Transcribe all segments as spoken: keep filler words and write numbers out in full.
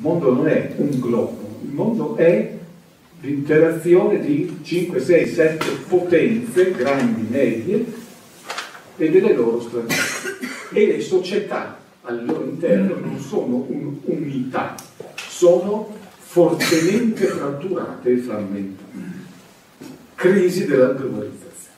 mondo non è un globo, il mondo è l'interazione di cinque, sei, sette potenze, grandi, medie, e delle loro strade. E le società al loro interno non sono un'unità, sono fortemente fratturate e frammentate. Crisi della globalizzazione.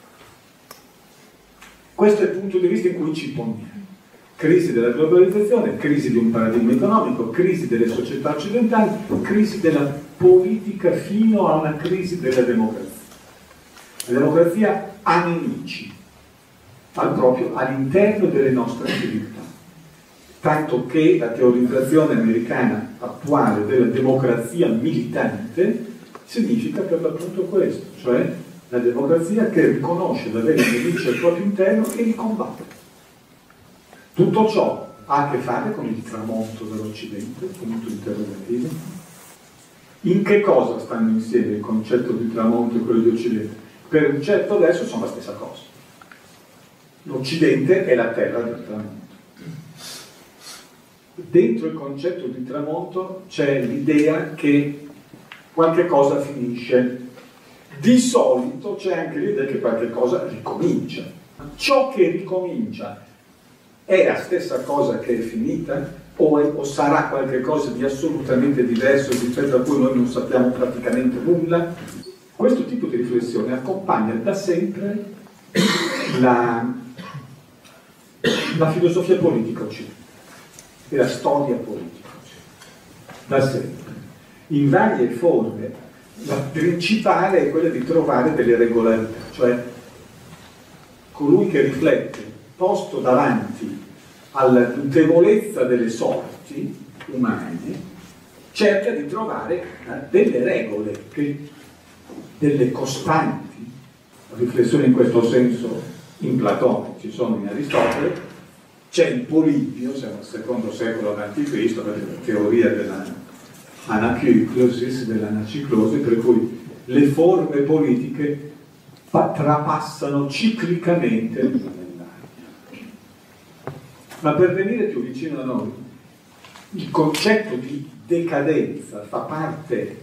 Questo è il punto di vista in cui ci poniamo. Crisi della globalizzazione, crisi di un paradigma economico, crisi delle società occidentali, crisi della politica fino a una crisi della democrazia. La democrazia ha nemici, al proprio all'interno delle nostre civiltà. Tanto che la teorizzazione americana attuale della democrazia militante significa per l'appunto questo, cioè la democrazia che riconosce di avere nemici al proprio interno e li combatte. Tutto ciò ha a che fare con il tramonto dell'Occidente, punto interrogativo. In che cosa stanno insieme il concetto di tramonto e quello di Occidente? Per un certo adesso sono la stessa cosa. L'Occidente è la terra del tramonto. Dentro il concetto di tramonto c'è l'idea che qualche cosa finisce. Di solito c'è anche l'idea che qualche cosa ricomincia. Ciò che ricomincia è la stessa cosa che è finita o, è, o sarà qualche cosa di assolutamente diverso rispetto a cui noi non sappiamo praticamente nulla? Questo tipo di riflessione accompagna da sempre la, la filosofia politica occidentale e la storia politica occidentale, da sempre, in varie forme. La principale è quella di trovare delle regolarità, cioè colui che riflette, posto davanti alla mutevolezza delle sorti umane, cerca di trovare eh, delle regole, che, delle costanti. Riflessioni in questo senso in Platone ci sono in Aristotele, c'è in Polibio, siamo al secondo secolo avanti Cristo, la teoria della anaciclosis, dell'anaciclosi, per cui le forme politiche trapassano ciclicamente l'una nell'altra. Ma per venire più vicino a noi, il concetto di decadenza fa parte,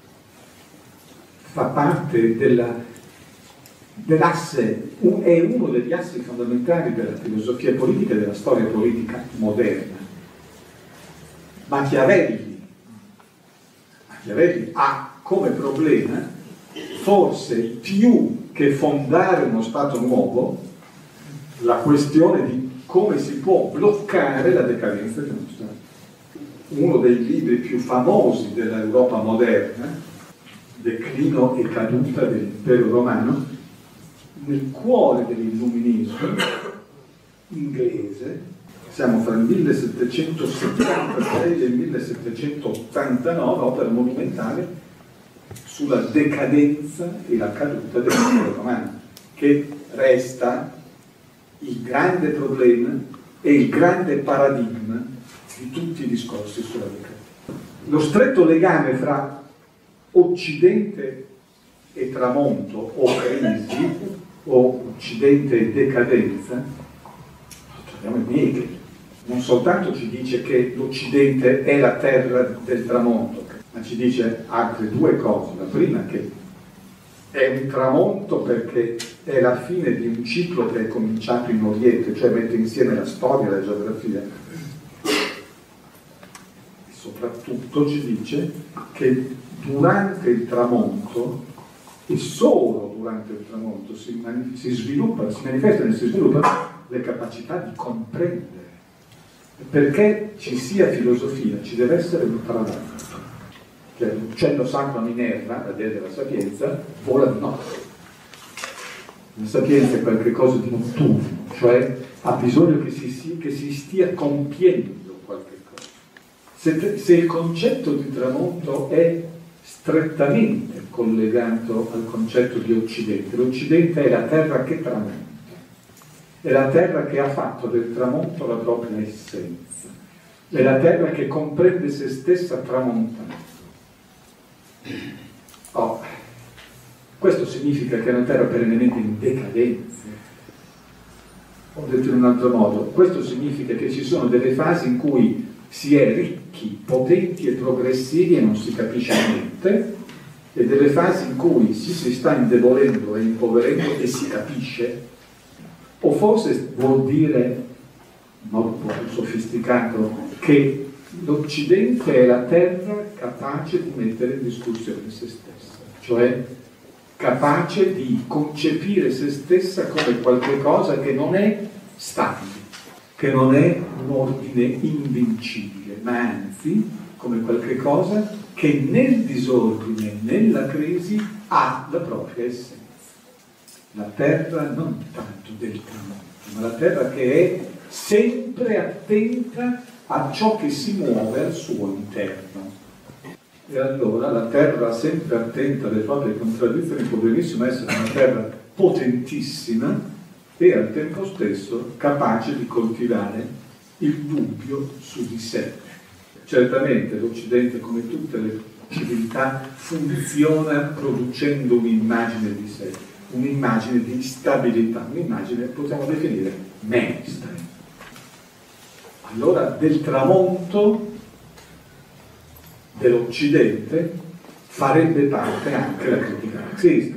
fa parte della, dell'asse, un, è uno degli assi fondamentali della filosofia politica e della storia politica moderna. Machiavelli Machiavelli ha come problema, forse più che fondare uno Stato nuovo, la questione di come si può bloccare la decadenza di uno Stato. Uno dei libri più famosi dell'Europa moderna, Declino e caduta dell'impero romano, nel cuore dell'illuminismo inglese, siamo fra il millesettecentosettantasei e il millesettecentottantanove, opera monumentale sulla decadenza e la caduta dell'impero romano, che resta il grande problema e il grande paradigma di tutti i discorsi sulla decadenza. Lo stretto legame fra Occidente e tramonto o crisi o Occidente e decadenza lo troviamo in Hegel. Non soltanto ci dice che l'Occidente è la terra del tramonto, ma ci dice altre due cose. La prima, che è un tramonto perché è la fine di un ciclo che è cominciato in Oriente, cioè mette insieme la storia e la geografia. E soprattutto ci dice che durante il tramonto, e solo durante il tramonto, si, si sviluppano, si manifestano e si sviluppano le capacità di comprendere. Perché ci sia filosofia ci deve essere un tramonto. Cioè l'uccello sacro a Minerva, la dea della sapienza, vola di notte. La sapienza è qualcosa di notturno, cioè ha bisogno che si, che si stia compiendo qualche cosa. Se, se il concetto di tramonto è strettamente collegato al concetto di Occidente, l'Occidente è la terra che tramonta. È la terra che ha fatto del tramonto la propria essenza, è la terra che comprende se stessa tramontando. Oh, questo significa che è una terra perennemente in decadenza. Ho detto in un altro modo, questo significa che ci sono delle fasi in cui si è ricchi, potenti e progressivi e non si capisce niente, e delle fasi in cui si, si sta indebolendo e impoverendo e si capisce, o forse vuol dire, in modo un po' più sofisticato, che l'Occidente è la terra capace di mettere in discussione se stessa, cioè capace di concepire se stessa come qualche cosa che non è stabile, che non è un ordine invincibile, ma anzi come qualche cosa che nel disordine, nella crisi, ha la propria essenza. La terra non tanto del tramonto, ma la terra che è sempre attenta a ciò che si muove al suo interno. E allora la terra sempre attenta alle proprie contraddizioni può benissimo essere una terra potentissima e al tempo stesso capace di coltivare il dubbio su di sé. Certamente l'Occidente, come tutte le civiltà, funziona producendo un'immagine di sé, un'immagine di stabilità, un'immagine che possiamo definire mainstream. Allora del tramonto dell'Occidente farebbe parte anche la critica marxista,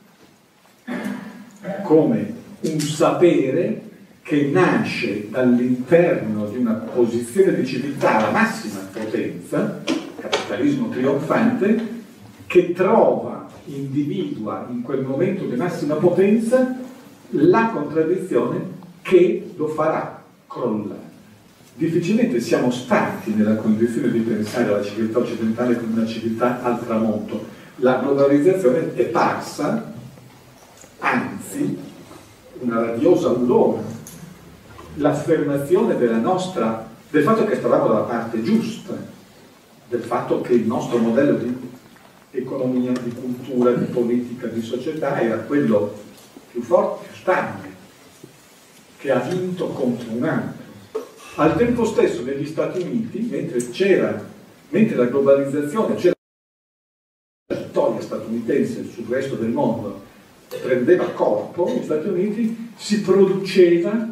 come un sapere che nasce dall'interno di una posizione di civiltà alla massima potenza, capitalismo trionfante, che trova, individua in quel momento di massima potenza la contraddizione che lo farà crollare. Difficilmente siamo stati nella condizione di pensare alla civiltà occidentale come una civiltà al tramonto. La globalizzazione è parsa, anzi, una radiosa aurora, l'affermazione della nostra, del fatto che stavamo dalla parte giusta, del fatto che il nostro modello di economia, di cultura, di politica, di società era quello più forte, più stabile, che ha vinto contro un altro. Al tempo stesso negli Stati Uniti, mentre c'era, mentre la globalizzazione, c'era la vittoria statunitense sul resto del mondo, prendeva corpo, negli Stati Uniti si produceva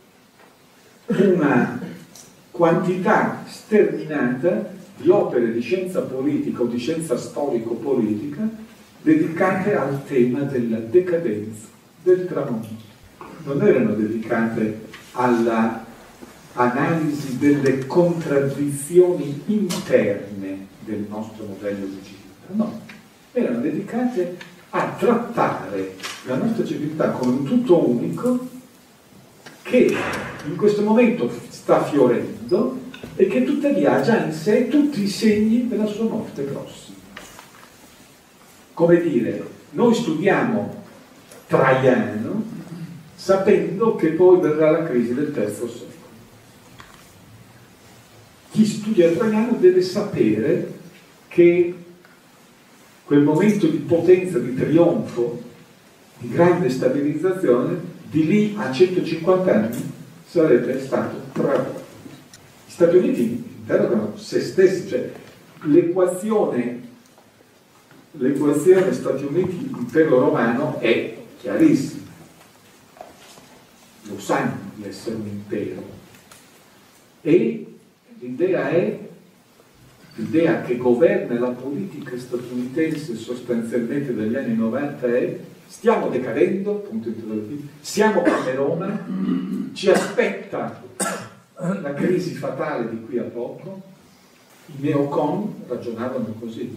una quantità sterminata di opere di scienza politica o di scienza storico-politica dedicate al tema della decadenza, del tramonto. Non erano dedicate alla analisi delle contraddizioni interne del nostro modello di civiltà, no, erano dedicate a trattare la nostra civiltà come un tutto unico che in questo momento sta fiorendo e che tuttavia ha già in sé tutti i segni della sua morte prossima. Come dire, noi studiamo Traiano sapendo che poi verrà la crisi del terzo secolo. Chi studia Traiano deve sapere che quel momento di potenza, di trionfo, di grande stabilizzazione, di lì a centocinquanta anni sarebbe stato tradotto. Gli Stati Uniti interrogano se stessi, cioè l'equazione l'equazione Stati Uniti impero romano è chiarissima, lo sanno di essere un impero, e l'idea è l'idea che governa la politica statunitense sostanzialmente dagli anni novanta è: stiamo decadendo, punto interrogativo, siamo come Roma, ci aspetta la crisi fatale di qui a poco. I neocon ragionavano così,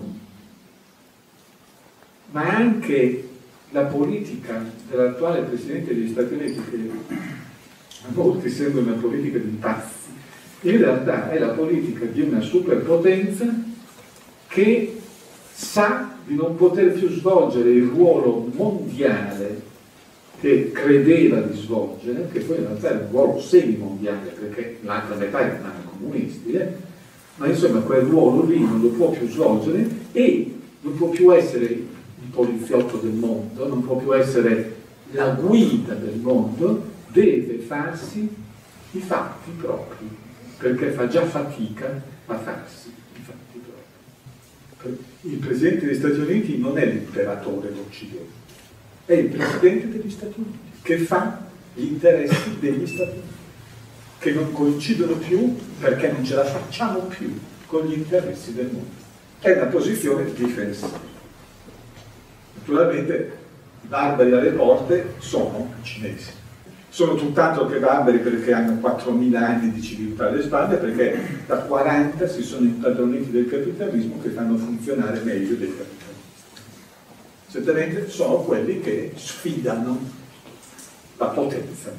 ma anche la politica dell'attuale Presidente degli Stati Uniti, che a molti sembra una politica di pazzi, in realtà è la politica di una superpotenza che sa di non poter più svolgere il ruolo mondiale che credeva di svolgere, che poi in realtà è un ruolo semi-mondiale, perché l'altra metà erano comunisti, eh? ma insomma quel ruolo lì non lo può più svolgere e non può più essere il poliziotto del mondo, non può più essere la guida del mondo, deve farsi i fatti propri, perché fa già fatica a farsi i fatti propri. Il Presidente degli Stati Uniti non è l'imperatore d'Occidente, è il Presidente degli Stati Uniti, che fa gli interessi degli Stati Uniti. che non coincidono più perché non ce la facciamo più con gli interessi del mondo. È una posizione difensiva. Naturalmente i barbari alle porte sono i cinesi. Sono tutt'altro che barbari perché hanno quattromila anni di civiltà alle spalle, perché da quaranta si sono impadroniti del capitalismo che fanno funzionare meglio dei capitalisti. Certamente sono quelli che sfidano la potenza.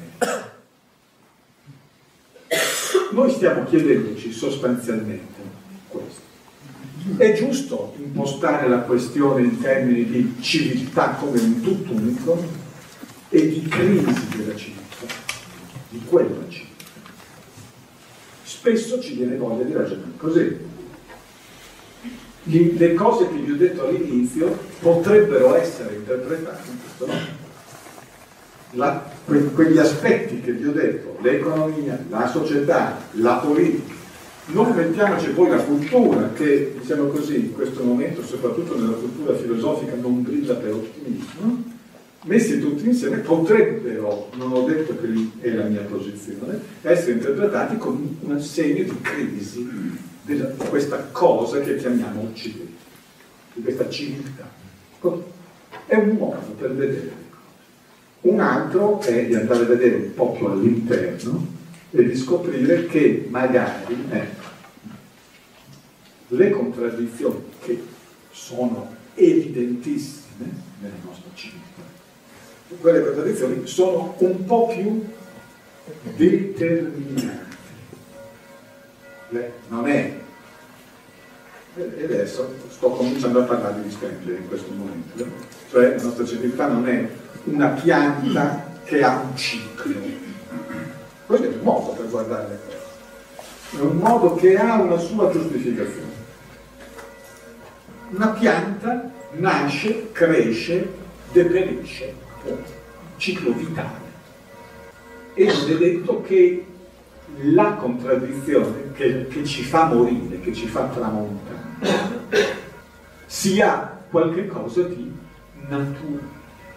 Noi stiamo chiedendoci sostanzialmente questo. È giusto impostare la questione in termini di civiltà come un tutt'unico e di crisi della civiltà, di quella civiltà. Spesso ci viene voglia di ragionare così. Le cose che vi ho detto all'inizio potrebbero essere interpretate in questo modo. La, que, quegli aspetti che vi ho detto, l'economia, la società, la politica, non mettiamoci poi la cultura che, diciamo così, in questo momento, soprattutto nella cultura filosofica, non brilla per ottimismo, messi tutti insieme potrebbero, non ho detto che è la mia posizione, essere interpretati come un segno di crisi di questa cosa che chiamiamo Occidente, di questa civiltà. È un modo per vedere. Un altro è di andare a vedere un po' più all'interno e di scoprire che magari ecco, le contraddizioni che sono evidentissime nella nostra civiltà, quelle contraddizioni sono un po' più determinate. Non è, e adesso sto cominciando a parlare di Spengler in questo momento, cioè la nostra civiltà non è una pianta che ha un ciclo. Questo è un modo per guardare le cose, è un modo che ha una sua giustificazione. Una pianta nasce, cresce, deperisce, ciclo vitale. E non è detto che la contraddizione che, che ci fa morire, che ci fa tramontare, sia qualche cosa di natura,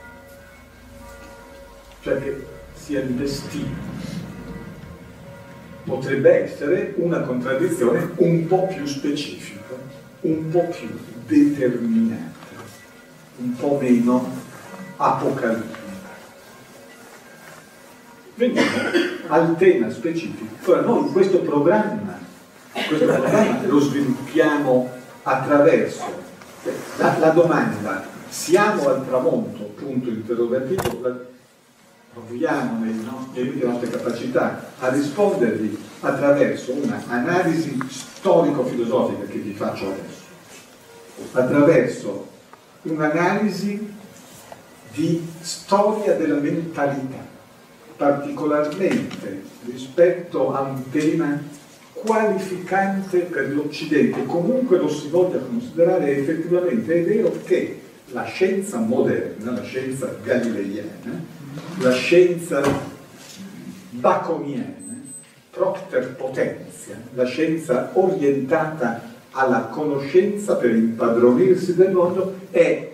cioè che sia il destino. Potrebbe essere una contraddizione un po' più specifica, un po' più determinata, un po' meno apocalittica. Veniamo al tema specifico. Ora noi questo programma, questo programma lo sviluppiamo attraverso la, la domanda siamo al tramonto, punto interrogativo, proviamo nei nostri, nelle nostre capacità a rispondergli attraverso un'analisi storico-filosofica che vi faccio adesso, attraverso un'analisi di storia della mentalità, particolarmente rispetto a un tema qualificante per l'Occidente, comunque lo si voglia considerare. Effettivamente è vero che la scienza moderna, la scienza galileiana, la scienza baconiana, propter potentia, la scienza orientata alla conoscenza per impadronirsi del mondo, è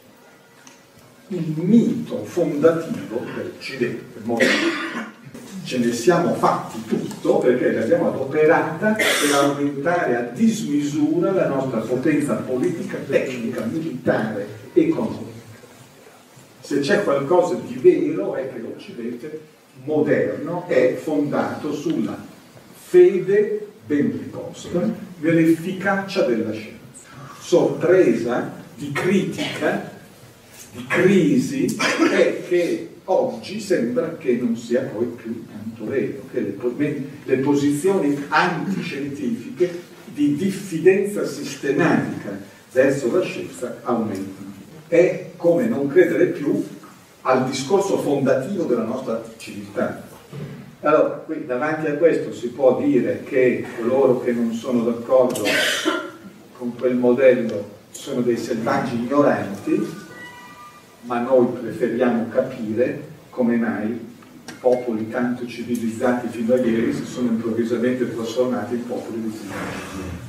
il mito fondativo dell'Occidente moderno. Ce ne siamo fatti tutto perché l'abbiamo adoperata per aumentare a dismisura la nostra potenza politica, tecnica, militare, economica. Se c'è qualcosa di vero è che l'Occidente moderno è fondato sulla fede ben riposta nell'efficacia della scienza, sorpresa di critica, di crisi, è che oggi sembra che non sia poi più tanto vero, che le, le posizioni antiscientifiche di diffidenza sistematica verso la scienza aumentano. È come non credere più al discorso fondativo della nostra civiltà. Allora, qui davanti a questo si può dire che coloro che non sono d'accordo con quel modello sono dei selvaggi ignoranti, ma noi preferiamo capire come mai popoli tanto civilizzati fino a ieri si sono improvvisamente trasformati in popoli di civilizazione.